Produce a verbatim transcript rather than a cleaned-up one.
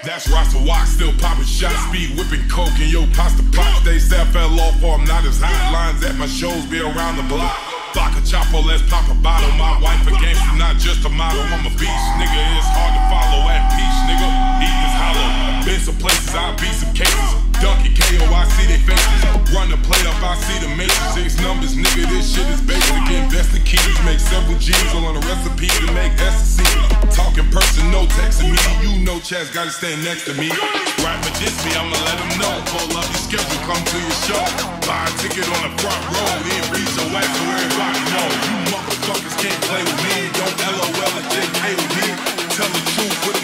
That's Rasta Walk, still popping shots, speed whipping coke and yo pasta pots. They say I fell off or I'm not as hot. Lines at my shows be around the block. Block a chopper, let's pop a bottle. My wife a gangster, not just a model. I'm a beast, nigga. It's hard to follow at peace, nigga. Eat this hollow. Been some places, I beat some cases. Donkey K O, I see they faces. Run the plate up, I see the matrix. Six numbers, nigga. This shit is basic. Invest the keys, make several G's on a recipe to make ecstasy. Talking person, no texting me. You know Chaz gotta stand next to me. Right, but this me, I'ma let them know. Pull up your schedule, come to your show. Buy a ticket on the front row. Then read your wax so everybody know. You motherfuckers can't play with me. Don't LOL and J K with me. Tell the truth.